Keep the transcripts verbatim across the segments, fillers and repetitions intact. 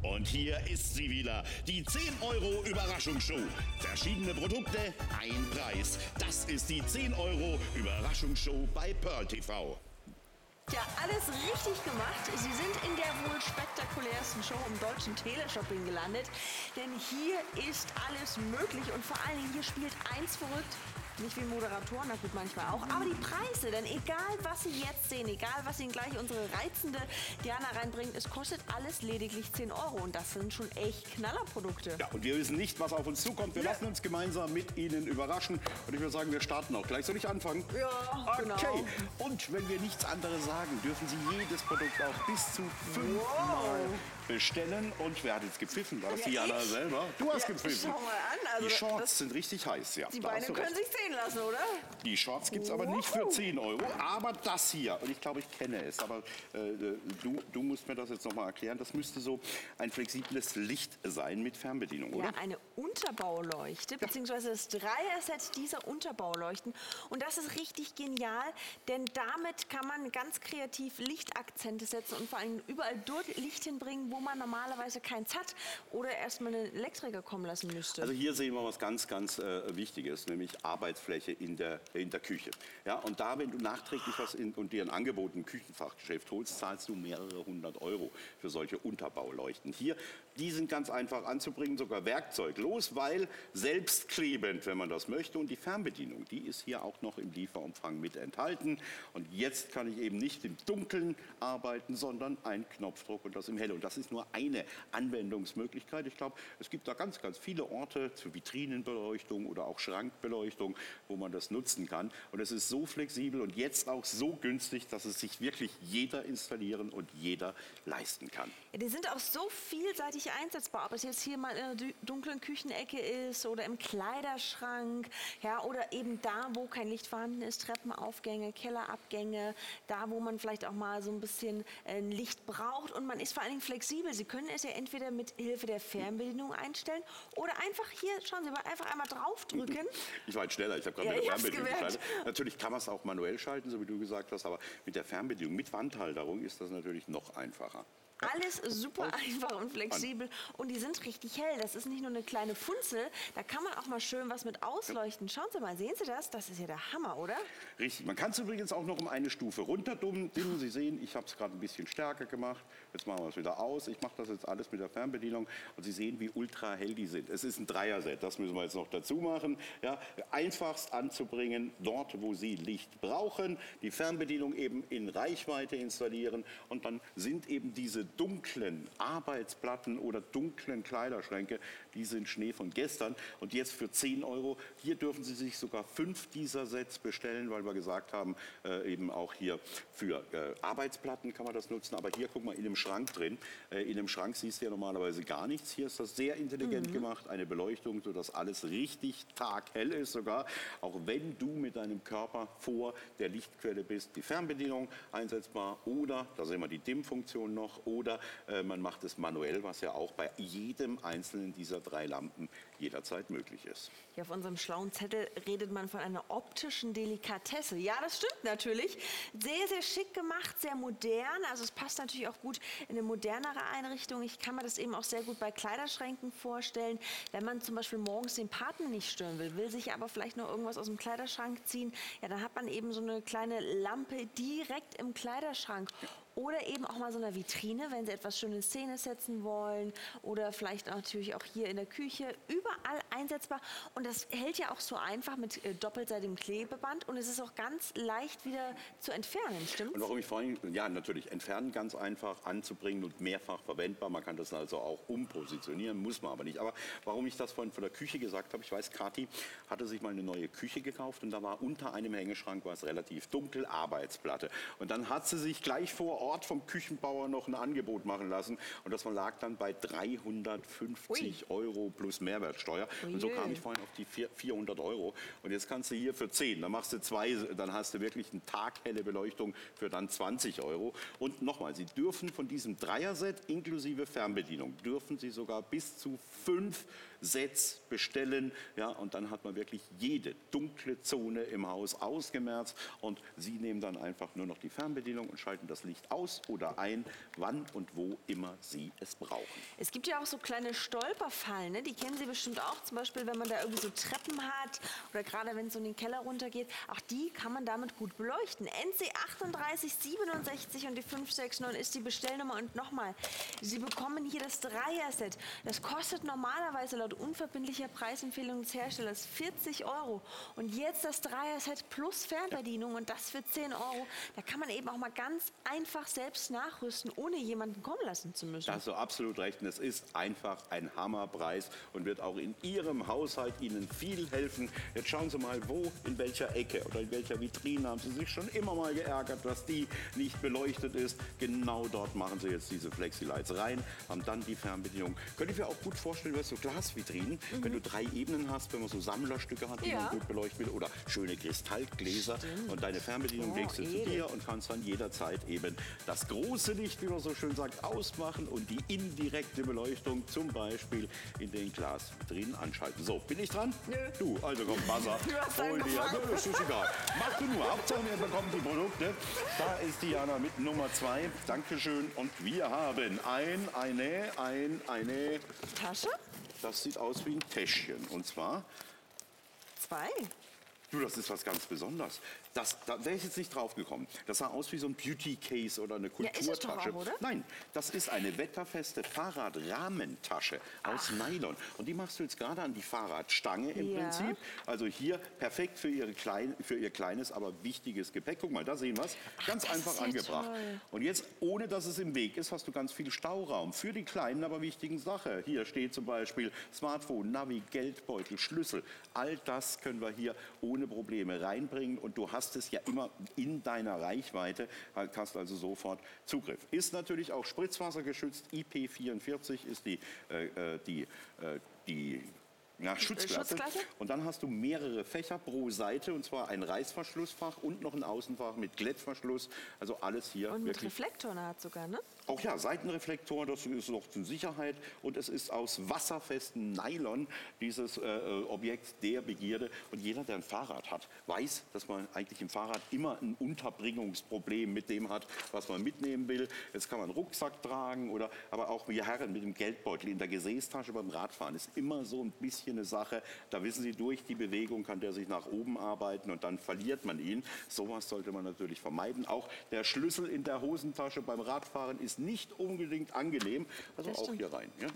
Und hier ist sie wieder, die zehn Euro Überraschungsshow. Verschiedene Produkte, ein Preis. Das ist die zehn Euro Überraschungsshow bei Pearl T V. Ja, alles richtig gemacht. Sie sind in der wohl spektakulärsten Show im deutschen Teleshopping gelandet. Denn hier ist alles möglich und vor allen Dingen hier spielt eins verrückt. Nicht wie Moderatoren, na gut, manchmal auch, aber die Preise, denn egal was Sie jetzt sehen, egal was Ihnen gleich unsere reizende Diana reinbringt, es kostet alles lediglich zehn Euro und das sind schon echt Knallerprodukte. Ja, und wir wissen nicht, was auf uns zukommt. Wir Ja. lassen uns gemeinsam mit Ihnen überraschen und ich würde sagen, wir starten auch gleich. Soll ich anfangen? Ja, okay. genau. Und wenn wir nichts anderes sagen, dürfen Sie jedes Produkt auch bis zu fünfmal bestellen. Und wer hat jetzt gepfiffen? War das Ja, Diana ich. selber? Du hast Ja, gepfiffen. schau mal an, also die Shorts das- sind richtig heiß, ja. Die da hast Beine du können recht. sich sehen lassen, oder? Die Shorts gibt es aber nicht für zehn Euro, aber das hier, und ich glaube, ich kenne es, aber äh, du, du musst mir das jetzt noch mal erklären, das müsste so ein flexibles Licht sein mit Fernbedienung, oder? Ja, eine Unterbauleuchte, beziehungsweise das Dreier-Set dieser Unterbauleuchten. Und das ist richtig genial, denn damit kann man ganz kreativ Lichtakzente setzen und vor allem überall dort Licht hinbringen, wo man normalerweise keins hat oder erstmal einen Elektriker kommen lassen müsste. Also hier sehen wir was ganz, ganz äh, Wichtiges, nämlich Arbeitsfläche in der, in der Küche. Ja, und da, wenn du nachträglich was in, und dir ein Angebot im Küchenfachgeschäft holst, zahlst du mehrere hundert Euro für solche Unterbauleuchten. Hier, die sind ganz einfach anzubringen, sogar werkzeuglos, weil selbstklebend, wenn man das möchte. Und die Fernbedienung, die ist hier auch noch im Lieferumfang mit enthalten. Und jetzt kann ich eben nicht im Dunkeln arbeiten, sondern ein Knopfdruck und das im Hellen. Und das ist nur eine Anwendungsmöglichkeit. Ich glaube, es gibt da ganz, ganz viele Orte zur Vitrinenbeleuchtung oder auch Schrankbeleuchtung, wo man das nutzen kann. Und es ist so flexibel und jetzt auch so günstig, dass es sich wirklich jeder installieren und jeder leisten kann. Ja, die sind auch so vielseitig einsetzbar, ob es jetzt hier mal in einer dü- dunklen Küchenecke ist oder im Kleiderschrank, ja, oder eben da, wo kein Licht vorhanden ist, Treppenaufgänge, Kellerabgänge, da, wo man vielleicht auch mal so ein bisschen äh, Licht braucht und man ist vor allen Dingen flexibel. Sie können es ja entweder mit Hilfe der Fernbedienung einstellen oder einfach hier, schauen Sie mal, einfach einmal draufdrücken. Ich war jetzt schneller, ich habe gerade Ja, mit ich der hab's Fernbedienung gemerkt. geschaltet. Natürlich kann man es auch manuell schalten, so wie du gesagt hast, aber mit der Fernbedienung, mit Wandhalterung ist das natürlich noch einfacher. Alles super einfach und flexibel und die sind richtig hell. Das ist nicht nur eine kleine Funzel, da kann man auch mal schön was mit ausleuchten. Schauen Sie mal, sehen Sie das? Das ist ja der Hammer, oder? Richtig, man kann es übrigens auch noch um eine Stufe runterdimmen. Sie sehen, ich habe es gerade ein bisschen stärker gemacht. Jetzt machen wir es wieder aus. Ich mache das jetzt alles mit der Fernbedienung und Sie sehen, wie ultra hell die sind. Es ist ein Dreier-Set, das müssen wir jetzt noch dazu machen. Ja, einfachst anzubringen, dort wo Sie Licht brauchen, die Fernbedienung eben in Reichweite installieren und dann sind eben diese dunklen Arbeitsplatten oder dunklen Kleiderschränke, die sind Schnee von gestern. Und jetzt für zehn Euro, hier dürfen Sie sich sogar fünf dieser Sets bestellen, weil wir gesagt haben, äh, eben auch hier für äh, Arbeitsplatten kann man das nutzen. Aber hier, guck mal, in dem Schrank drin, äh, in dem Schrank siehst du ja normalerweise gar nichts. Hier ist das sehr intelligent mhm. gemacht, eine Beleuchtung, sodass alles richtig taghell ist sogar. Auch wenn du mit deinem Körper vor der Lichtquelle bist, die Fernbedienung einsetzbar oder, da sehen wir die Dimmfunktion noch, oder äh, man macht es manuell, was ja auch bei jedem einzelnen dieser drei Lampen jederzeit möglich ist. Hier auf unserem schlauen Zettel redet man von einer optischen Delikatesse. Ja, das stimmt natürlich. Sehr, sehr schick gemacht, sehr modern. Also es passt natürlich auch gut in eine modernere Einrichtung. Ich kann mir das eben auch sehr gut bei Kleiderschränken vorstellen. Wenn man zum Beispiel morgens den Partner nicht stören will, will sich aber vielleicht noch irgendwas aus dem Kleiderschrank ziehen, ja, dann hat man eben so eine kleine Lampe direkt im Kleiderschrank. Oder eben auch mal so eine Vitrine, wenn Sie etwas schön in Szene setzen wollen. Oder vielleicht natürlich auch hier in der Küche. Überall einsetzbar. Und das hält ja auch so einfach mit äh, doppelseitigem Klebeband. Und es ist auch ganz leicht wieder zu entfernen, stimmt's? Und warum ich vorhin, ja natürlich, entfernen ganz einfach, anzubringen und mehrfach verwendbar. Man kann das also auch umpositionieren, muss man aber nicht. Aber warum ich das vorhin von der Küche gesagt habe, ich weiß, Kathi hatte sich mal eine neue Küche gekauft und da war unter einem Hängeschrank, war es relativ dunkel, Arbeitsplatte. Und dann hat sie sich gleich vor Ort vom Küchenbauer noch ein Angebot machen lassen und das lag dann bei dreihundertfünfzig Ui. Euro plus Mehrwertsteuer. Ui. Und so kam ich vorhin auf die vierhundert Euro. Und jetzt kannst du hier für zehn, dann machst du zwei, dann hast du wirklich eine taghelle Beleuchtung für dann zwanzig Euro. Und nochmal, Sie dürfen von diesem Dreier-Set inklusive Fernbedienung, dürfen Sie sogar bis zu fünf Sets bestellen. Ja, und dann hat man wirklich jede dunkle Zone im Haus ausgemerzt und Sie nehmen dann einfach nur noch die Fernbedienung und schalten das Licht aus oder ein, wann und wo immer Sie es brauchen. Es gibt ja auch so kleine Stolperfallen, ne? Die kennen Sie bestimmt auch. Zum Beispiel, wenn man da irgendwie so Treppen hat oder gerade wenn es so in den Keller runtergeht. Auch die kann man damit gut beleuchten. N C achtunddreißig siebenundsechzig und die fünf sechs neun ist die Bestellnummer. Und nochmal, Sie bekommen hier das Dreier-Set. Das kostet normalerweise laut unverbindlicher Preisempfehlung des Herstellers vierzig Euro. Und jetzt das Dreier-Set plus Fernbedienung und das für zehn Euro. Da kann man eben auch mal ganz einfach selbst nachrüsten, ohne jemanden kommen lassen zu müssen. Da hast du absolut recht. Und es ist einfach ein Hammerpreis und wird auch in Ihrem Haushalt Ihnen viel helfen. Jetzt schauen Sie mal, wo, in welcher Ecke oder in welcher Vitrine haben Sie sich schon immer mal geärgert, dass die nicht beleuchtet ist. Genau dort machen Sie jetzt diese Flexi-Lights rein, haben dann die Fernbedienung. Könnte ich mir auch gut vorstellen, bei so Glasvitrinen, mhm. wenn du drei Ebenen hast, wenn man so Sammlerstücke hat, die ja. man gut beleuchten will, oder schöne Kristallgläser. Stimmt. Und deine Fernbedienung oh, legst du zu dir und kannst dann jederzeit eben das große Licht, wie man so schön sagt, ausmachen und die indirekte Beleuchtung zum Beispiel in den Glasvitrinen anschalten. So, bin ich dran? Nö. Du, also komm, Buzzer. Du hast Hol dir. Nö, das ist egal. Mach du nur. Hauptsache, wir bekommen die Produkte. Da ist Diana mit Nummer zwei. Dankeschön. Und wir haben ein, eine, ein, eine... Tasche? Das sieht aus wie ein Täschchen. Und zwar... Zwei. Du, das ist was ganz Besonderes. Das, da wäre ich jetzt nicht drauf gekommen. Das sah aus wie so ein Beauty-Case oder eine Kulturtasche. Ja, ist es doch auch, oder? Nein, das ist eine wetterfeste Fahrradrahmentasche aus Ach. Nylon. Und die machst du jetzt gerade an die Fahrradstange im ja. Prinzip. Also hier perfekt für, ihre klein, für ihr kleines, aber wichtiges Gepäck. Guck mal, da sehen wir es. Ganz Ach, einfach ja angebracht. Toll. Und jetzt, ohne dass es im Weg ist, hast du ganz viel Stauraum für die kleinen, aber wichtigen Sachen. Hier steht zum Beispiel Smartphone, Navi, Geldbeutel, Schlüssel. All das können wir hier ohne Probleme reinbringen. Und du hast es ja immer in deiner Reichweite, hast also sofort Zugriff. Ist natürlich auch spritzwassergeschützt. I P vierundvierzig ist die, äh, die, äh, die ja, Schutzklasse. Schutzklasse. Und dann hast du mehrere Fächer pro Seite, und zwar ein Reißverschlussfach und noch ein Außenfach mit Klettverschluss. Also alles hier und mit wirklich. Reflektoren hat sogar, ne? Auch ja, Seitenreflektor, das ist noch zur Sicherheit. Und es ist aus wasserfestem Nylon, dieses äh, Objekt der Begierde. Und jeder, der ein Fahrrad hat, weiß, dass man eigentlich im Fahrrad immer ein Unterbringungsproblem mit dem hat, was man mitnehmen will. Jetzt kann man einen Rucksack tragen, oder, aber auch wir Herren mit dem Geldbeutel in der Gesäßtasche beim Radfahren ist immer so ein bisschen eine Sache. Da wissen Sie, durch die Bewegung kann der sich nach oben arbeiten und dann verliert man ihn. Sowas sollte man natürlich vermeiden. Auch der Schlüssel in der Hosentasche beim Radfahren ist nicht unbedingt angenehm. Also Das auch stimmt. hier rein. Ja?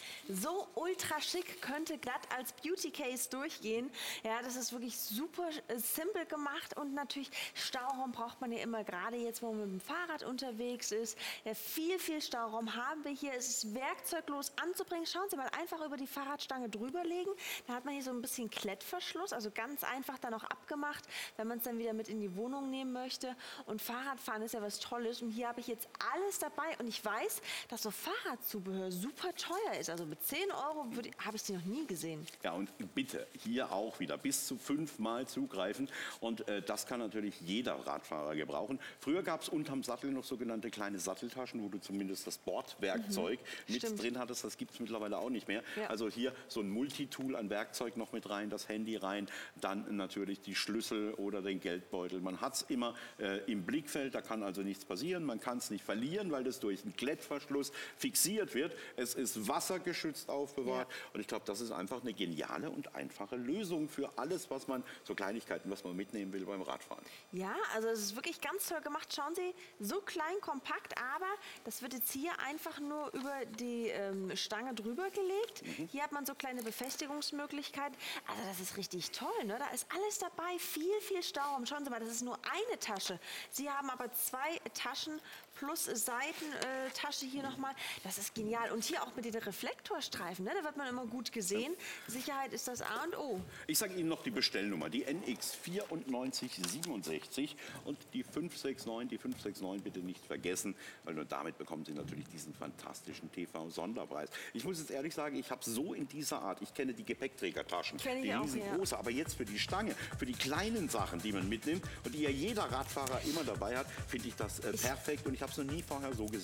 So ultra schick, könnte glatt als Beauty Case durchgehen. Ja, das ist wirklich super äh, simpel gemacht und natürlich Stauraum braucht man ja immer, gerade jetzt, wo man mit dem Fahrrad unterwegs ist. Ja, viel, viel Stauraum haben wir hier. Es ist werkzeuglos anzubringen. Schauen Sie mal, einfach über die Fahrradstange drüberlegen. Da hat man hier so ein bisschen Klettverschluss, also ganz einfach dann auch abgemacht, wenn man es dann wieder mit in die Wohnung nehmen möchte. Und Fahrradfahren ist ja was Tolles. Und hier habe ich jetzt alles dabei. Und ich weiß, dass so Fahrradzubehör super teuer ist. Also mit zehn Euro habe ich sie noch nie gesehen. Ja, und bitte hier auch wieder bis zu fünfmal zugreifen. Und äh, das kann natürlich jeder Radfahrer gebrauchen. Früher gab es unterm Sattel noch sogenannte kleine Satteltaschen, wo du zumindest das Bordwerkzeug Mhm, mit stimmt. drin hattest. Das gibt es mittlerweile auch nicht mehr. Ja. Also hier so ein Multitool an Werkzeug noch mit rein, das Handy rein, dann natürlich die Schlüssel oder den Geldbeutel. Man hat es immer äh, im Blickfeld, da kann also nichts passieren. Man kann es nicht verlieren, weil das durch einen Klettverschluss fixiert wird. Es ist wassergeschützt aufbewahrt. Ja. Und ich glaube, das ist einfach eine geniale und einfache Lösung für alles, was man, so Kleinigkeiten, was man mitnehmen will beim Radfahren. Ja, also es ist wirklich ganz toll gemacht. Schauen Sie, so klein, kompakt, aber das wird jetzt hier einfach nur über die ähm, Stange drüber gelegt. Mhm. Hier hat man so kleine Befestigungsmöglichkeiten. Also das ist richtig toll, ne? Da ist alles dabei, viel, viel Stauraum. Schauen Sie mal, das ist nur eine Tasche. Sie haben aber zwei Taschen plus Seitentasche hier nochmal. Das ist genial. Und hier auch mit den Reflektorstreifen, ne? Da wird man immer gut gesehen. Sicherheit ist das A und O. Ich sage Ihnen noch die Bestellnummer, die N X vierundneunzig siebenundsechzig und die fünf sechs neun, die fünf sechs neun bitte nicht vergessen, weil nur damit bekommen Sie natürlich diesen fantastischen T V-Sonderpreis. Ich muss jetzt ehrlich sagen, ich habe so in dieser Art, ich kenne die Gepäckträgertaschen, Kenn ich die auch, riesengroße, ja. aber jetzt für die Stange, für die kleinen Sachen, die man mitnimmt und die ja jeder Radfahrer immer dabei hat, finde ich das äh, perfekt und ich habe es noch nie vorher so gesehen.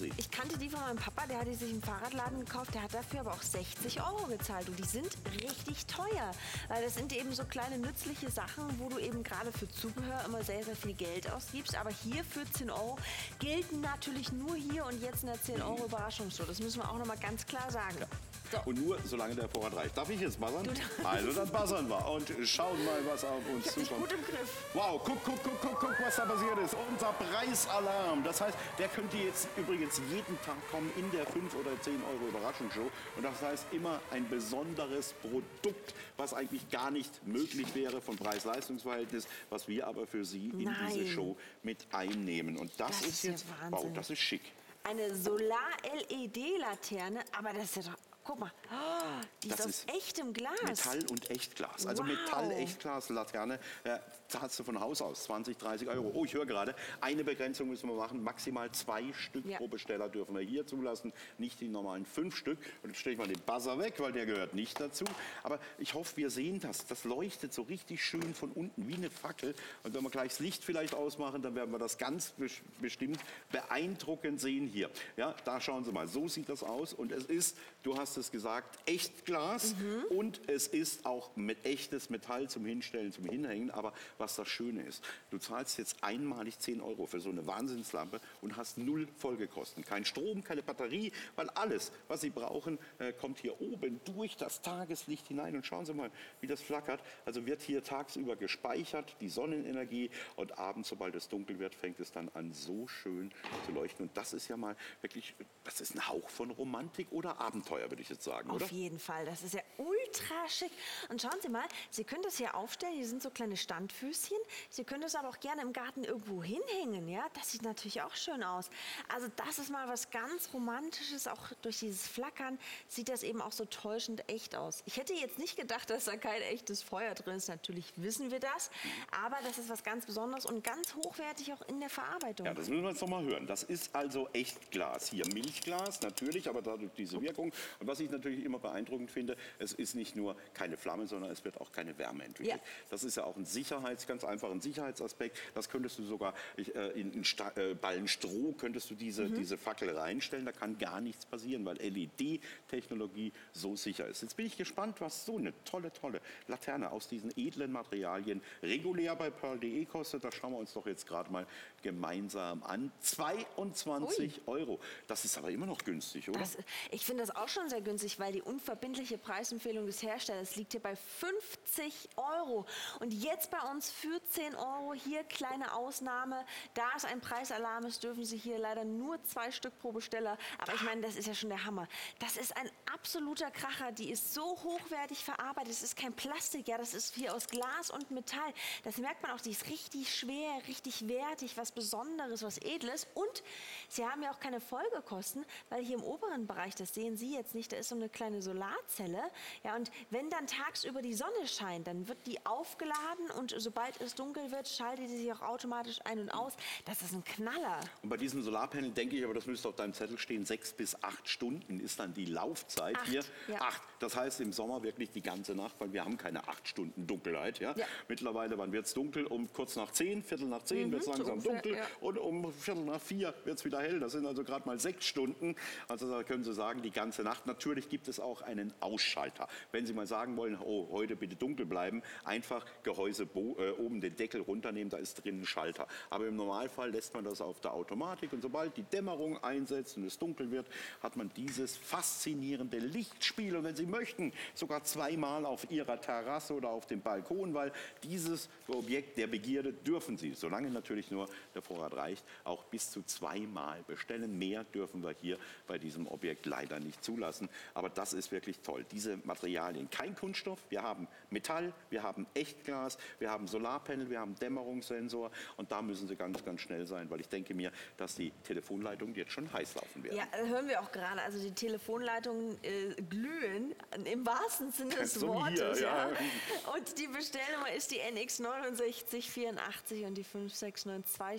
gesehen. Ich kannte die von meinem Papa, der hat die sich im Fahrradladen gekauft, der hat dafür aber auch sechzig Euro gezahlt. Und die sind richtig teuer, weil das sind eben so kleine nützliche Sachen, wo du eben gerade für Zubehör immer sehr, sehr viel Geld ausgibst. Aber hier für zehn Euro gelten natürlich nur hier und jetzt in der zehn Euro Überraschungsshow. Das müssen wir auch nochmal ganz klar sagen. Ja. So. Und nur solange der Vorrat reicht. Darf ich jetzt buzzern? Du Also dann buzzern wir und schauen mal, was auf uns Ich hab dich zukommt. gut im Griff. Wow, guck, guck, guck, guck, guck, was da passiert ist. Unser Preisalarm. Das heißt, der könnte jetzt übrigens jeden Tag kommen in der fünf oder zehn Euro Überraschungsshow. Und das heißt immer ein besonderes Produkt, was eigentlich gar nicht möglich wäre vom Preis-Leistungs-Verhältnis, was wir aber für Sie in Nein. diese Show mit einnehmen. Und das, Das ist ist ja jetzt, wow, Wahnsinn. das ist schick. Eine Solar-L E D-Laterne, aber das ist ja doch... Guck mal, oh, die Das ist aus ist echtem Glas. Metall und Echtglas. Also Wow. Metall-Echtglas-Laterne äh, zahlst du von Haus aus zwanzig, dreißig Euro. Oh, ich höre gerade, eine Begrenzung müssen wir machen. Maximal zwei Stück Ja. pro Besteller dürfen wir hier zulassen, nicht die normalen fünf Stück. Und jetzt stelle ich mal den Buzzer weg, weil der gehört nicht dazu. Aber ich hoffe, wir sehen das. Das leuchtet so richtig schön von unten wie eine Fackel. Und wenn wir gleich das Licht vielleicht ausmachen, dann werden wir das ganz bes- bestimmt beeindruckend sehen hier. Ja, da schauen Sie mal, so sieht das aus. Und es ist, du hast es gesagt, Echtglas und es ist auch mit echtes Metall zum Hinstellen, zum Hinhängen. Aber was das Schöne ist, du zahlst jetzt einmalig zehn Euro für so eine Wahnsinnslampe und hast null Folgekosten. Kein Strom, keine Batterie, weil alles, was Sie brauchen, äh, kommt hier oben durch das Tageslicht hinein. Und schauen Sie mal, wie das flackert. Also wird hier tagsüber gespeichert, die Sonnenenergie, und abends, sobald es dunkel wird, fängt es dann an, so schön zu leuchten. Und das ist ja mal wirklich, das ist ein Hauch von Romantik oder Abenteuer, würde ich jetzt sagen, oder? Auf jeden Fall, das ist ja ultra schick. Und schauen Sie mal, Sie können das hier aufstellen, hier sind so kleine Standfüßchen. Sie können das aber auch gerne im Garten irgendwo hinhängen, ja. Das sieht natürlich auch schön aus. Also das ist mal was ganz Romantisches, auch durch dieses Flackern sieht das eben auch so täuschend echt aus. Ich hätte jetzt nicht gedacht, dass da kein echtes Feuer drin ist, natürlich wissen wir das, aber das ist was ganz Besonderes und ganz hochwertig auch in der Verarbeitung. Ja, das müssen wir jetzt noch mal hören. Das ist also Echtglas. Hier Milchglas, natürlich, aber dadurch diese Wirkung. Und was ich natürlich immer beeindruckend finde, es ist nicht nur keine Flamme, sondern es wird auch keine Wärme entwickelt. Ja. Das ist ja auch ein Sicherheits, ganz einfach ein Sicherheitsaspekt. Das könntest du sogar ich, äh, in einen Sta äh, Ballen Stroh könntest du diese, Mhm. diese Fackel reinstellen. Da kann gar nichts passieren, weil L E D-Technologie so sicher ist. Jetzt bin ich gespannt, was so eine tolle, tolle Laterne aus diesen edlen Materialien regulär bei pearl punkt de kostet. Das schauen wir uns doch jetzt gerade mal gemeinsam an. zweiundzwanzig Euro. Das ist aber immer noch günstig, oder? Das, ich finde das auch schon sehr günstig, weil die unverbindliche Preisempfehlung des Herstellers liegt hier bei fünfzig Euro. Und jetzt bei uns für zehn Euro, hier kleine Ausnahme. Da es ein Preisalarm ist, dürfen Sie hier leider nur zwei Stück pro Besteller. Aber ich meine, das ist ja schon der Hammer. Das ist ein absoluter Kracher. Die ist so hochwertig verarbeitet. Es ist kein Plastik, ja, das ist hier aus Glas und Metall. Das merkt man auch, die ist richtig schwer, richtig wertig, was Besonderes, was Edles. Und sie haben ja auch keine Folgekosten, weil hier im oberen Bereich, das sehen Sie jetzt nicht, da ist so eine kleine Solarzelle. Ja, und wenn dann tagsüber die Sonne scheint, dann wird die aufgeladen und sobald es dunkel wird, schaltet sie sich auch automatisch ein und aus. Das ist ein Knaller. Und bei diesem Solarpanel denke ich, aber das müsste auf deinem Zettel stehen, sechs bis acht Stunden ist dann die Laufzeit Acht, hier. ja. Acht. Das heißt im Sommer wirklich die ganze Nacht, weil wir haben keine acht Stunden Dunkelheit. Ja? Ja. Mittlerweile, wann wird es dunkel? Um kurz nach zehn, Viertel nach zehn Mhm, wird es so langsam ungefähr, dunkel ja. und um Viertel nach vier wird es wieder hell. Das sind also gerade mal sechs Stunden. Also da können Sie sagen, die ganze Nacht. Natürlich gibt es auch einen Ausschalter. Wenn Sie mal sagen wollen, oh, heute bitte dunkel bleiben, einfach Gehäuse bo- äh, oben den Deckel runternehmen, da ist drin ein Schalter. Aber im Normalfall lässt man das auf der Automatik und sobald die Dämmerung einsetzt und es dunkel wird, hat man dieses faszinierende Lichtspiel. Und wenn Sie möchten, sogar zweimal auf Ihrer Terrasse oder auf dem Balkon, weil dieses Objekt der Begierde dürfen Sie, solange natürlich nur der Vorrat reicht, auch bis zu zweimal bestellen. Mehr dürfen wir hier bei diesem Objekt leider nicht zulassen. Aber das ist wirklich toll. Diese Materialien, kein Kunststoff. Wir haben Metall, wir haben Echtglas, wir haben Solarpanel, wir haben Dämmerungssensor. Und da müssen Sie ganz, ganz schnell sein, weil ich denke mir, dass die Telefonleitungen jetzt schon heiß laufen werden. Ja, äh, hören wir auch gerade. Also die Telefonleitungen äh, glühen, im wahrsten Sinne des So wie Wortes. hier, ja. Ja. Und die Bestellnummer ist die N X neun sechs vierundachtzig und die fünf sechs neun zwei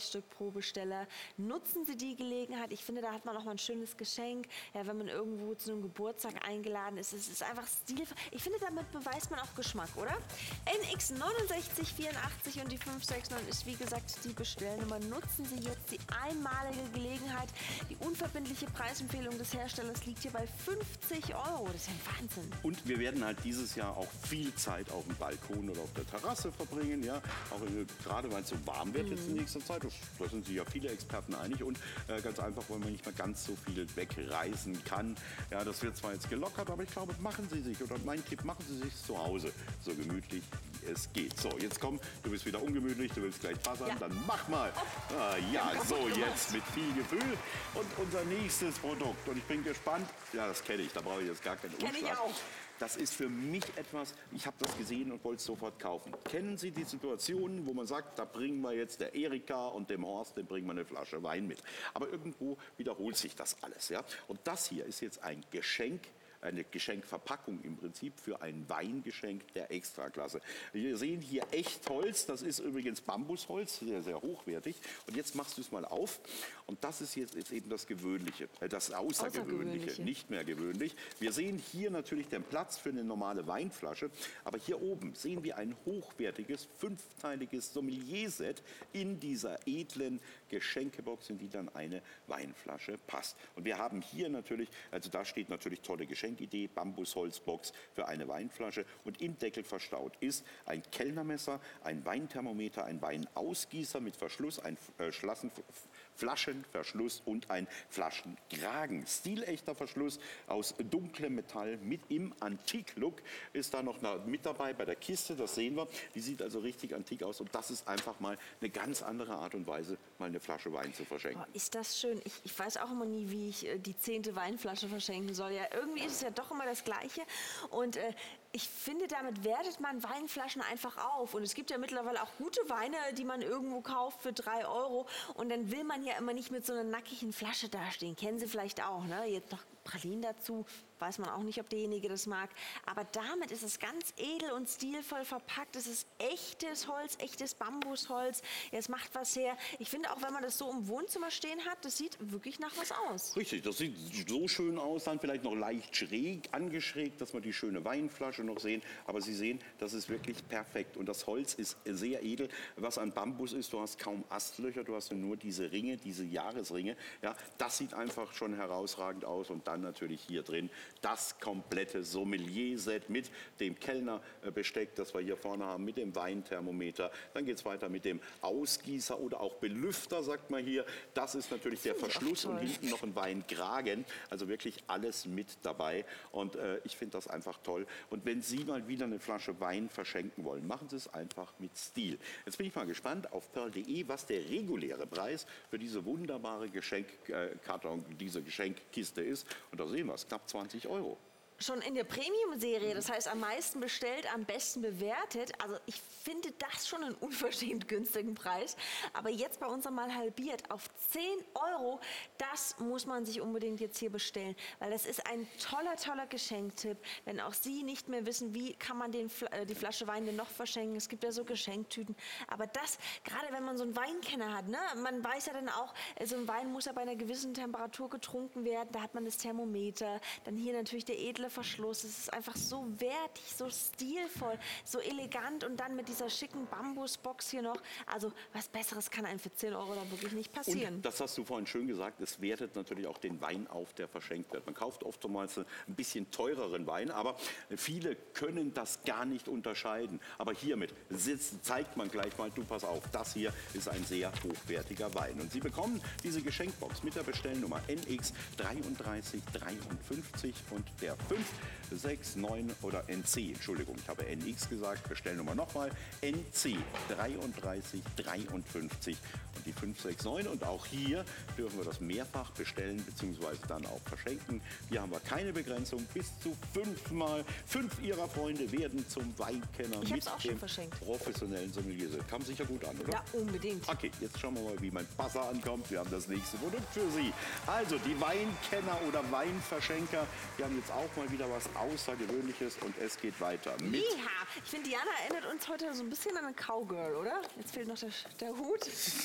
Stück pro Besteller. Nutzen Sie die Gelegenheit. Ich finde, da hat man auch mal ein schönes Geschenk. Ja, wenn man irgendwo zu einem Geburtstag eingeladen ist. Es ist einfach stilvoll. Ich finde, damit beweist man auch Geschmack, oder? N X neun sechs vier acht und die fünf sechs neun ist, wie gesagt, die Bestellnummer. Nutzen Sie jetzt die einmalige Gelegenheit. Die unverbindliche Preisempfehlung des Herstellers liegt hier bei fünfzig Euro. Das ist ja ein Wahnsinn. Und wir werden halt dieses Jahr auch viel Zeit auf dem Balkon oder auf der Terrasse verbringen, ja, auch in, gerade weil es so warm wird jetzt in nächster Zeit, das, da sind sich ja viele Experten einig und äh, ganz einfach, weil man nicht mehr ganz so viel wegreisen kann. Ja, das wird zwar jetzt gelockert, aber ich glaube, machen Sie sich, oder mein Tipp, machen Sie sich zu Hause so gemütlich, wie es geht. So, jetzt komm, du bist wieder ungemütlich, du willst gleich buzzern, Ja. dann mach mal. Ah, ja, so, jetzt mit viel Gefühl und unser nächstes Produkt und ich bin gespannt, ja, das kenne ich, da brauche ich jetzt gar keinen Kenn ich Umschlag. auch. Das ist für mich etwas, ich habe das gesehen und wollte es sofort kaufen. Kennen Sie die Situationen, wo man sagt, da bringen wir jetzt der Erika und dem Horst, dem bringen wir eine Flasche Wein mit. Aber irgendwo wiederholt sich das alles. Ja? Und das hier ist jetzt ein Geschenk, eine Geschenkverpackung im Prinzip für ein Weingeschenk der Extraklasse. Wir sehen hier Echtholz, das ist übrigens Bambusholz, sehr, sehr hochwertig. Und jetzt machst du es mal auf. Und das ist jetzt, jetzt eben das Gewöhnliche, äh, das Außergewöhnliche, Außergewöhnliche. nicht mehr gewöhnlich. Wir sehen hier natürlich den Platz für eine normale Weinflasche, aber hier oben sehen wir ein hochwertiges, fünfteiliges Sommelier-Set in dieser edlen Geschenkebox, in die dann eine Weinflasche passt. Und wir haben hier natürlich, also da steht natürlich tolle Geschenkidee, Bambusholzbox für eine Weinflasche und im Deckel verstaut ist ein Kellnermesser, ein Weinthermometer, ein Weinausgießer mit Verschluss, ein äh, Schlassen, Flaschenverschluss und ein Flaschenkragen. Stilechter Verschluss aus dunklem Metall mit im Antik-Look ist da noch mit dabei bei der Kiste, das sehen wir. Die sieht also richtig antik aus und das ist einfach mal eine ganz andere Art und Weise, mal eine Flasche Wein zu verschenken. Oh, ist das schön. Ich, ich weiß auch immer nie, wie ich äh, die zehnte Weinflasche verschenken soll. Ja, irgendwie ist es ja doch immer das Gleiche. Und äh, ich finde, damit wertet man Weinflaschen einfach auf. Und es gibt ja mittlerweile auch gute Weine, die man irgendwo kauft für drei Euro. Und dann will man ja immer nicht mit so einer nackigen Flasche dastehen. Kennen Sie vielleicht auch, ne? Jetzt noch Pralinen dazu. Weiß man auch nicht, ob derjenige das mag. Aber damit ist es ganz edel und stilvoll verpackt. Es ist echtes Holz, echtes Bambusholz. Ja, es macht was her. Ich finde auch, wenn man das so im Wohnzimmer stehen hat, das sieht wirklich nach was aus. Richtig, das sieht so schön aus, dann vielleicht noch leicht schräg angeschrägt, dass wir die schöne Weinflasche noch sehen. Aber Sie sehen, das ist wirklich perfekt. Und das Holz ist sehr edel. Was an Bambus ist, du hast kaum Astlöcher, du hast nur diese Ringe, diese Jahresringe. Ja, das sieht einfach schon herausragend aus. Und dann natürlich hier drin das komplette Sommelier-Set mit dem Kellnerbesteck, das wir hier vorne haben, mit dem Weinthermometer. Dann geht es weiter mit dem Ausgießer oder auch Belüfter, sagt man hier. Das ist natürlich der Verschluss und hinten noch ein Weinkragen. Also wirklich alles mit dabei. Und äh, ich finde das einfach toll. Und wenn Sie mal wieder eine Flasche Wein verschenken wollen, machen Sie es einfach mit Stil. Jetzt bin ich mal gespannt auf pearl punkt de, was der reguläre Preis für diese wunderbare Geschenkkarton, diese Geschenkkiste ist. Und da sehen wir es, knapp zwanzig Euro. Schon in der Premium-Serie, das heißt am meisten bestellt, am besten bewertet. Also ich finde das schon einen unverschämt günstigen Preis. Aber jetzt bei uns einmal halbiert auf zehn Euro. Das muss man sich unbedingt jetzt hier bestellen. Weil das ist ein toller, toller Geschenktipp. Wenn auch Sie nicht mehr wissen, wie kann man den, äh, die Flasche Wein denn noch verschenken. Es gibt ja so Geschenktüten. Aber das, gerade wenn man so einen Weinkenner hat, ne? Man weiß ja dann auch, so ein Wein muss ja bei einer gewissen Temperatur getrunken werden. Da hat man das Thermometer. Dann hier natürlich der edle Verschluss. Es ist einfach so wertig, so stilvoll, so elegant und dann mit dieser schicken Bambusbox hier noch. Also was Besseres kann einem für zehn Euro da wirklich nicht passieren. Und das hast du vorhin schön gesagt, es wertet natürlich auch den Wein auf, der verschenkt wird. Man kauft oftmals ein bisschen teureren Wein, aber viele können das gar nicht unterscheiden. Aber hiermit sitzt, zeigt man gleich mal, du pass auf, das hier ist ein sehr hochwertiger Wein. Und Sie bekommen diese Geschenkbox mit der Bestellnummer N X drei drei drei fünf und der fünf sechs neun oder N C, Entschuldigung, ich habe N X gesagt, Bestellnummer nochmal, N C drei drei drei fünf und die fünf sechs neun. Und auch hier dürfen wir das mehrfach bestellen bzw. dann auch verschenken. Hier haben wir keine Begrenzung, bis zu fünfmal. Fünf Ihrer Freunde werden zum Weinkenner ich mit auch dem schon verschenkt. professionellen Sommelier. Kam sicher gut an, oder? Ja, unbedingt. Okay, jetzt schauen wir mal, wie mein Buzzer ankommt. Wir haben das nächste Produkt für Sie. Also die Weinkenner oder Weinverschenker, die haben jetzt auch mal mal wieder was Außergewöhnliches und es geht weiter. Mit Ja, ich finde, Diana erinnert uns heute so ein bisschen an eine Cowgirl, oder? Jetzt fehlt noch der, der Hut.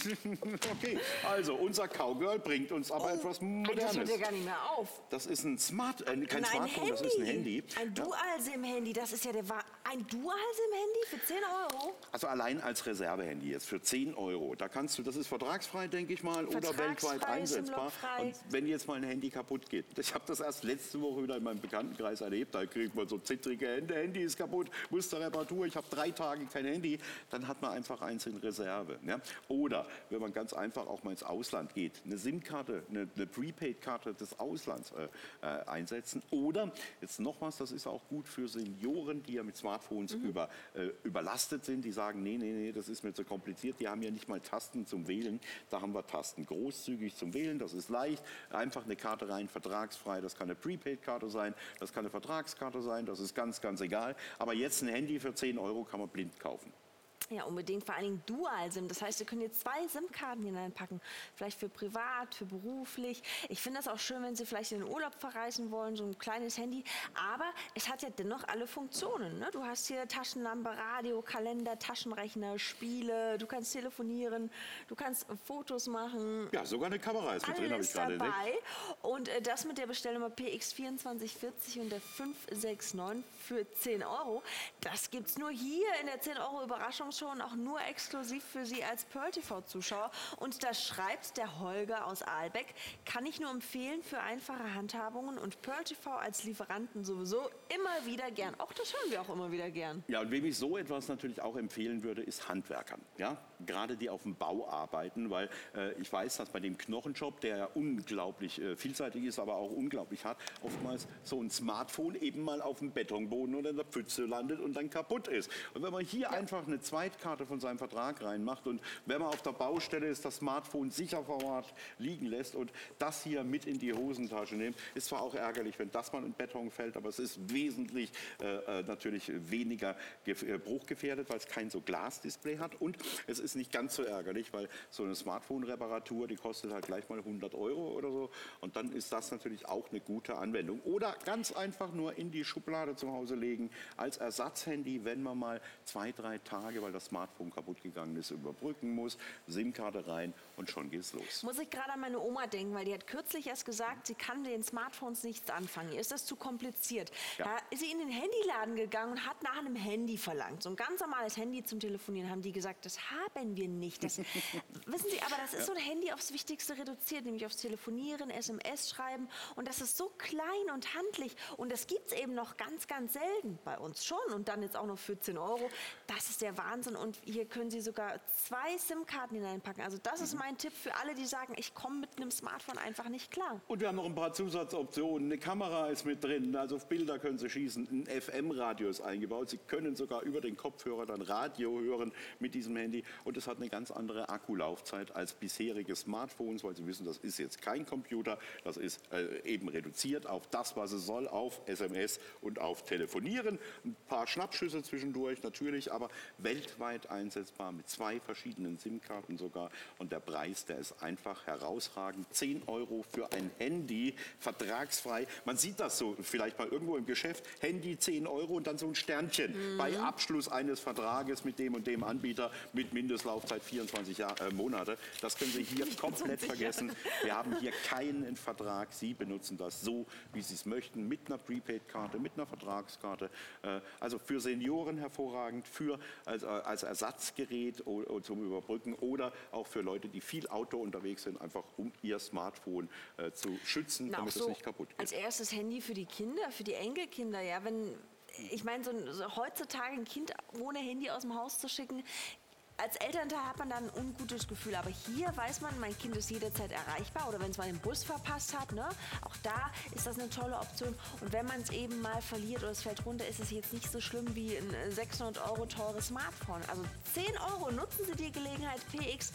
Okay, also unser Cowgirl bringt uns aber Oh, etwas Das Modernes. hört ja gar nicht mehr auf. Das ist ein Smart, äh, kein Nein, Smartphone, das ist ein Handy. Ein Ja. Dual-SIM-Handy, das ist ja der Wa Ein Dual-SIM-Handy für zehn Euro? Also allein als Reservehandy jetzt für zehn Euro. Da kannst du, das ist vertragsfrei, denke ich mal, oder Vertragsfrei, weltweit einsetzbar. SIM-lockfrei. Und wenn jetzt mal ein Handy kaputt geht, ich habe das erst letzte Woche wieder in meinem Bekanntenkreis erlebt, da kriegt man so zittrige Hände, Handy ist kaputt, muss zur Reparatur, ich habe drei Tage kein Handy, dann hat man einfach eins in Reserve. Ja? Oder wenn man ganz einfach auch mal ins Ausland geht, eine SIM-Karte, eine, eine Prepaid-Karte des Auslands äh, äh, einsetzen. Oder jetzt noch was, das ist auch gut für Senioren, die ja mit Smartphones Mhm. über, äh, überlastet sind, die sagen, nee, nee, nee, das ist mir zu kompliziert, die haben ja nicht mal Tasten zum Wählen, da haben wir Tasten großzügig zum Wählen, das ist leicht, einfach eine Karte rein, vertragsfrei, das kann eine Prepaid-Karte sein, das kann eine Vertragskarte sein, das ist ganz, ganz egal, aber jetzt ein Handy für zehn Euro kann man blind kaufen. Ja, unbedingt. Vor allen Dingen Dual-SIM. Das heißt, ihr könnt jetzt zwei SIM-Karten hineinpacken. Vielleicht für privat, für beruflich. Ich finde das auch schön, wenn Sie vielleicht in den Urlaub verreisen wollen, so ein kleines Handy. Aber es hat ja dennoch alle Funktionen. Ne? Du hast hier Taschenlampe, Radio, Kalender, Taschenrechner, Spiele. Du kannst telefonieren, du kannst Fotos machen. Ja, sogar eine Kamera ist mit drin, habe ich Alles gerade entdeckt. dabei. Und äh, das mit der Bestellnummer P X vierundzwanzig vierzig und der fünf sechs neun für zehn Euro. Das gibt's nur hier in der zehn Euro Überraschungsshow und auch nur exklusiv für Sie als Pearl T V-Zuschauer. Und da schreibt der Holger aus Aalbeck, kann ich nur empfehlen für einfache Handhabungen und Pearl T V als Lieferanten sowieso immer wieder gern. Auch das hören wir auch immer wieder gern. Ja, und wem ich so etwas natürlich auch empfehlen würde, ist Handwerkern. Ja? Gerade die auf dem Bau arbeiten, weil äh, ich weiß, dass bei dem Knochenjob, der ja unglaublich äh, vielseitig ist, aber auch unglaublich hart, oftmals so ein Smartphone eben mal auf dem Betonboden oder in der Pfütze landet und dann kaputt ist. Und wenn man hier ja. einfach eine Zweitkarte von seinem Vertrag reinmacht und wenn man auf der Baustelle ist, das Smartphone sicher verwahrt liegen lässt und das hier mit in die Hosentasche nimmt, ist zwar auch ärgerlich, wenn das mal in Beton fällt, aber es ist wesentlich äh, natürlich weniger äh, bruchgefährdet, weil es kein so Glasdisplay hat und es ist nicht ganz so ärgerlich, weil so eine Smartphone-Reparatur, die kostet halt gleich mal hundert Euro oder so und dann ist das natürlich auch eine gute Anwendung. Oder ganz einfach nur in die Schublade zu Hause legen als Ersatzhandy, wenn man mal zwei, drei Tage, weil das Smartphone kaputt gegangen ist, überbrücken muss, SIM-Karte rein und schon geht's los. Muss ich gerade an meine Oma denken, weil die hat kürzlich erst gesagt, sie kann mit den Smartphones nichts anfangen. Ihr ist das zu kompliziert. Ja. Da ist sie in den Handyladen gegangen und hat nach einem Handy verlangt. So ein ganz normales Handy zum Telefonieren. Haben die gesagt, das haben wir nicht. Das, wissen Sie, aber das ist so ein Handy aufs Wichtigste reduziert, nämlich aufs Telefonieren, S M S schreiben. Und das ist so klein und handlich. Und das gibt es eben noch ganz, ganz selten. Bei uns schon. Und dann jetzt auch noch für zehn Euro. Das ist der Wahnsinn. Und hier können Sie sogar zwei SIM-Karten hineinpacken. Also das ist mein Tipp für alle, die sagen, ich komme mit einem Smartphone einfach nicht klar. Und wir haben noch ein paar Zusatzoptionen. Eine Kamera ist mit drin, also auf Bilder können Sie schießen. Ein F M-Radio ist eingebaut. Sie können sogar über den Kopfhörer dann Radio hören mit diesem Handy. Und es hat eine ganz andere Akkulaufzeit als bisherige Smartphones, weil Sie wissen, das ist jetzt kein Computer. Das ist äh, eben reduziert auf das, was es soll, auf S M S und auf Telefonieren. Ein paar Schnappschüsse zwischendurch natürlich, aber weltweit einsetzbar mit zwei verschiedenen SIM-Karten sogar. Und der Preis, der ist einfach herausragend. zehn Euro für ein Handy, vertragsfrei. Man sieht das so vielleicht mal irgendwo im Geschäft. Handy zehn Euro und dann so ein Sternchen. Mhm. Bei Abschluss eines Vertrages mit dem und dem Anbieter mit Mindestlaufzeit vierundzwanzig Jahr, äh, Monate. Das können Sie hier komplett vergessen. Wir haben hier keinen Vertrag. Sie benutzen das so, wie Sie es möchten. Mit einer Prepaid-Karte, mit einer Vertragskarte. Äh, also für Senioren hervorragend, für als, als Ersatzgerät zum Überbrücken oder auch für Leute, die viel Auto unterwegs sind, einfach um ihr Smartphone äh, zu schützen, Na, damit so es nicht kaputt geht. Als erstes Handy für die Kinder, für die Enkelkinder. Ja, wenn, ich meine, so, so heutzutage ein Kind ohne Handy aus dem Haus zu schicken, als Elternteil hat man dann ein ungutes Gefühl, aber hier weiß man, mein Kind ist jederzeit erreichbar oder wenn es mal den Bus verpasst hat, ne, auch da ist das eine tolle Option. Und wenn man es eben mal verliert oder es fällt runter, ist es jetzt nicht so schlimm wie ein sechshundert Euro teures Smartphone. Also zehn Euro, nutzen Sie die Gelegenheit, P X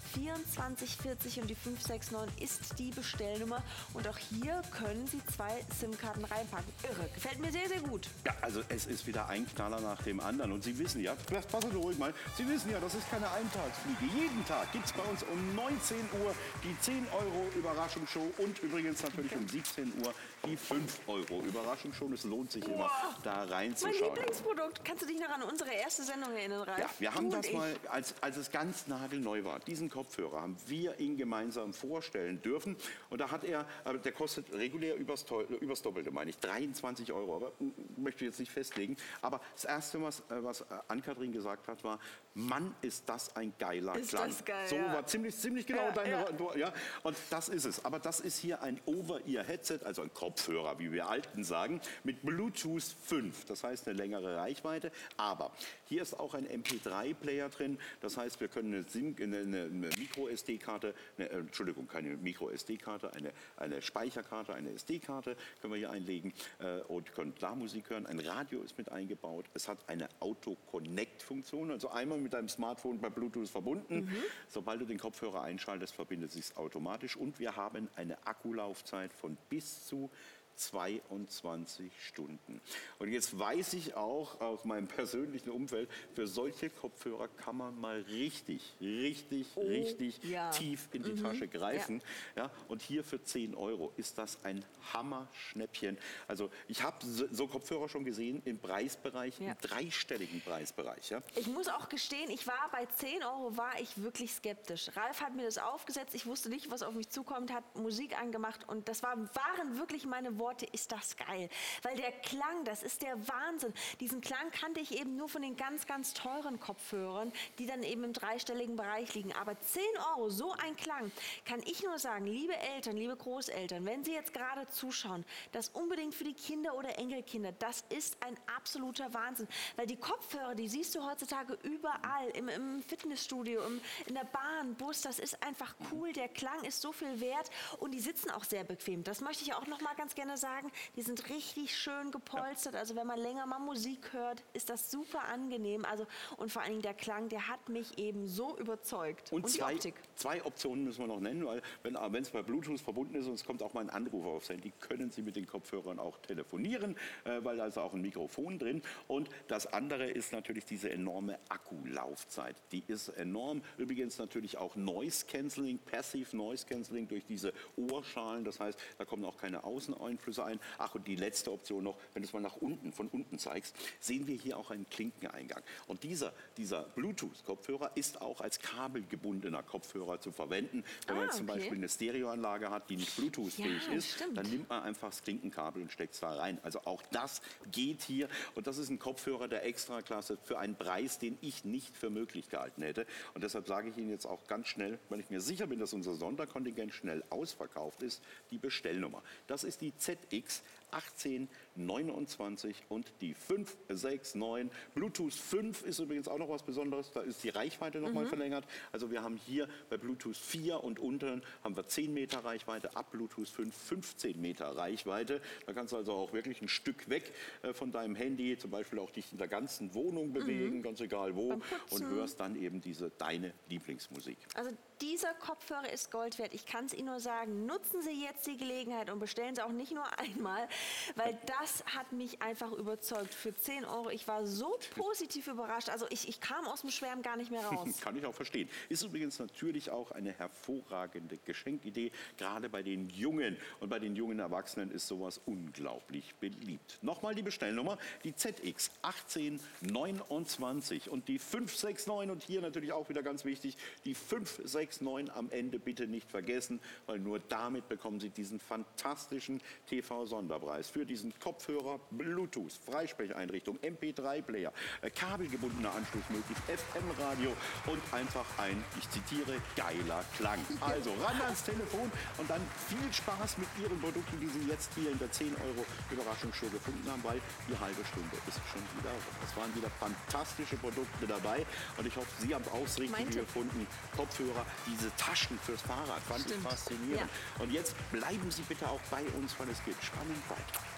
vierundzwanzig vierzig und die fünf sechs neun ist die Bestellnummer. Und auch hier können Sie zwei SIM-Karten reinpacken. Irre, gefällt mir sehr, sehr gut. Ja, also es ist wieder ein Knaller nach dem anderen. Und Sie wissen ja, passen Sie ruhig mal, Sie wissen ja, das ist keine Eintagsfliege. Jeden Tag gibt es bei uns um neunzehn Uhr die zehn Euro Überraschungsshow und übrigens natürlich um siebzehn Uhr die fünf Euro Überraschungsshow. Es lohnt sich immer, da Mein reinzuschauen. Lieblingsprodukt. Kannst du dich noch an unsere erste Sendung erinnern, Ralf? Ja, wir haben Du das und mal, ich. als, als es ganz nagelneu war, diesen Kopfhörer haben wir ihn gemeinsam vorstellen dürfen. Und da hat er, äh, der kostet regulär übers, Teu- übers Doppelte, meine ich, dreiundzwanzig Euro. Aber mm, möchte ich jetzt nicht festlegen. Aber das Erste, was, äh, was Ann-Kathrin gesagt hat, war, Mann, ist das ein geiler Ist Klang. das geil, so ja. war ziemlich, ziemlich genau Ja, deine... ja. Ja, und das ist es. Aber das ist hier ein Over-Ear-Headset, also ein Kopfhörer, wie wir Alten sagen, mit Bluetooth fünf. Das heißt eine längere Reichweite. Aber hier ist auch ein M P drei Player drin. Das heißt, wir können eine, SIM, eine, eine Micro-S D-Karte, eine, äh, Entschuldigung, keine Micro-S D-Karte, eine, eine Speicherkarte, eine S D-Karte können wir hier einlegen äh, und können klar Musik hören. Ein Radio ist mit eingebaut. Es hat eine Auto-Connect-Funktion, also einmal mit deinem Smartphone bei Bluetooth verbunden. Mhm. Sobald du den Kopfhörer einschaltest, verbindet sich automatisch. Und wir haben eine Akkulaufzeit von bis zu zweiundzwanzig Stunden. Und jetzt weiß ich auch aus meinem persönlichen Umfeld, für solche Kopfhörer kann man mal richtig, richtig, Oh, richtig ja. tief in die Mhm. Tasche greifen. Ja. Ja, und hier für zehn Euro ist das ein Hammer-Schnäppchen. Also ich habe so, so Kopfhörer schon gesehen im Preisbereich, Ja. im dreistelligen Preisbereich. Ja. Ich muss auch gestehen, ich war bei zehn Euro war ich wirklich skeptisch. Ralf hat mir das aufgesetzt, ich wusste nicht, was auf mich zukommt, hat Musik angemacht und das war, waren wirklich meine Worte. Ist das geil, weil der Klang, das ist der Wahnsinn. Diesen Klang kannte ich eben nur von den ganz, ganz teuren Kopfhörern, die dann eben im dreistelligen Bereich liegen. Aber zehn Euro, so ein Klang, kann ich nur sagen, liebe Eltern, liebe Großeltern, wenn Sie jetzt gerade zuschauen, das unbedingt für die Kinder oder Enkelkinder, das ist ein absoluter Wahnsinn, weil die Kopfhörer, die siehst du heutzutage überall, im, im Fitnessstudio, im, in der Bahn, Bus, das ist einfach cool, der Klang ist so viel wert und die sitzen auch sehr bequem. Das möchte ich auch noch mal ganz gerne sagen, die sind richtig schön gepolstert, also wenn man länger mal Musik hört, ist das super angenehm, also und vor allen Dingen der Klang, der hat mich eben so überzeugt. Und, und die zwei, Optik. zwei Optionen müssen wir noch nennen, weil wenn es bei Bluetooth verbunden ist und es kommt auch mal ein Anruf aufs Handy, können Sie mit den Kopfhörern auch telefonieren, äh, weil da ist auch ein Mikrofon drin. Und das andere ist natürlich diese enorme Akkulaufzeit. Die ist enorm. Übrigens natürlich auch Noise Cancelling, Passive Noise Cancelling durch diese Ohrschalen. Das heißt, da kommen auch keine Außeneinflüsse ein. Ach, und die letzte Option noch, wenn du es mal nach unten, von unten zeigst, sehen wir hier auch einen Klinkeneingang. Und dieser, dieser Bluetooth-Kopfhörer ist auch als kabelgebundener Kopfhörer zu verwenden. Wenn Ah, man jetzt zum okay. Beispiel eine Stereoanlage hat, die nicht Bluetooth-fähig Ja, ist, stimmt. dann nimmt man einfach das Klinkenkabel und steckt es da rein. Also auch das geht hier. Und das ist ein Kopfhörer der Extraklasse für einen Preis, den ich nicht für möglich gehalten hätte. Und deshalb sage ich Ihnen jetzt auch ganz schnell, weil ich mir sicher bin, dass unser Sonderkontingent schnell ausverkauft ist, die Bestellnummer. Das ist die Z X achtzehn neunundzwanzig und die fünf sechs neun. Bluetooth fünf ist übrigens auch noch was Besonderes. Da ist die Reichweite noch mal Mhm. verlängert. Also wir haben hier bei Bluetooth vier und unten haben wir zehn Meter Reichweite, ab Bluetooth fünf fünfzehn Meter Reichweite. Da kannst du also auch wirklich ein Stück weg äh, von deinem Handy, zum Beispiel auch dich in der ganzen Wohnung bewegen, ganz egal wo, Beim und Putzen. hörst dann eben diese deine Lieblingsmusik. Also dieser Kopfhörer ist Gold wert. Ich kann es Ihnen nur sagen, nutzen Sie jetzt die Gelegenheit und bestellen Sie auch nicht nur einmal, weil das hat mich einfach überzeugt. Für zehn Euro, ich war so positiv überrascht. Also ich, ich kam aus dem Schwärmen gar nicht mehr raus. Kann ich auch verstehen. Ist übrigens natürlich auch eine hervorragende Geschenkidee. Gerade bei den Jungen und bei den jungen Erwachsenen ist sowas unglaublich beliebt. Nochmal die Bestellnummer, die Z X achtzehn neunundzwanzig und die fünf sechs neun und hier natürlich auch wieder ganz wichtig, die fünf sechs neun am Ende bitte nicht vergessen, weil nur damit bekommen Sie diesen fantastischen T V-Sonderpreis für diesen Kopfhörer, Bluetooth, Freisprecheinrichtung, M P drei Player, äh, kabelgebundener Anschluss möglich, F M-Radio und einfach ein, ich zitiere, geiler Klang. Also ran ans Telefon und dann viel Spaß mit Ihren Produkten, die Sie jetzt hier in der zehn Euro Überraschungsshow gefunden haben, weil die halbe Stunde ist schon wieder rum. Es waren wieder fantastische Produkte dabei und ich hoffe, Sie haben auch das Richtige Mein Tipp. gefunden. Kopfhörer, diese Taschen fürs Fahrrad, fand Stimmt. ich faszinierend. Ja. Und jetzt bleiben Sie bitte auch bei uns, weil es geht spannend weiter.